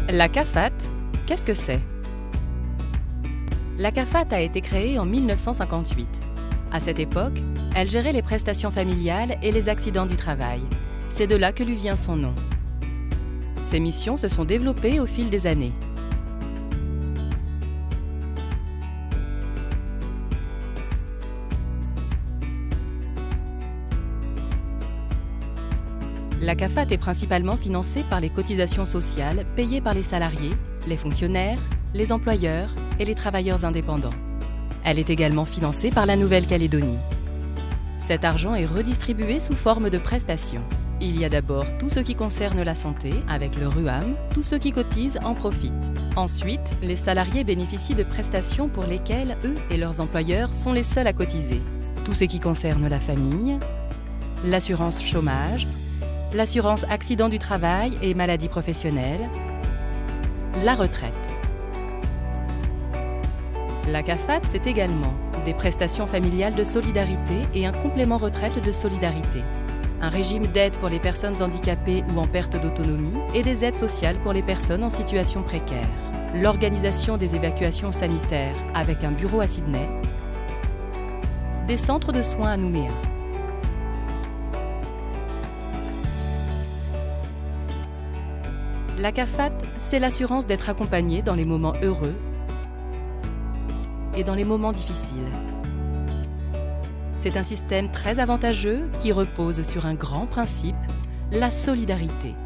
La CAFAT, qu'est-ce que c'est? La CAFAT a été créée en 1958. À cette époque, elle gérait les prestations familiales et les accidents du travail. C'est de là que lui vient son nom. Ses missions se sont développées au fil des années. La CAFAT est principalement financée par les cotisations sociales payées par les salariés, les fonctionnaires, les employeurs et les travailleurs indépendants. Elle est également financée par la Nouvelle-Calédonie. Cet argent est redistribué sous forme de prestations. Il y a d'abord tout ce qui concerne la santé, avec le RUAM, tous ceux qui cotisent en profitent. Ensuite, les salariés bénéficient de prestations pour lesquelles eux et leurs employeurs sont les seuls à cotiser. Tout ce qui concerne la famille, l'assurance chômage, l'assurance accident du travail et maladie professionnelle, la retraite. La CAFAT, c'est également des prestations familiales de solidarité et un complément retraite de solidarité, un régime d'aide pour les personnes handicapées ou en perte d'autonomie et des aides sociales pour les personnes en situation précaire, l'organisation des évacuations sanitaires avec un bureau à Sydney, des centres de soins à Nouméa. La CAFAT, c'est l'assurance d'être accompagné dans les moments heureux et dans les moments difficiles. C'est un système très avantageux qui repose sur un grand principe, la solidarité.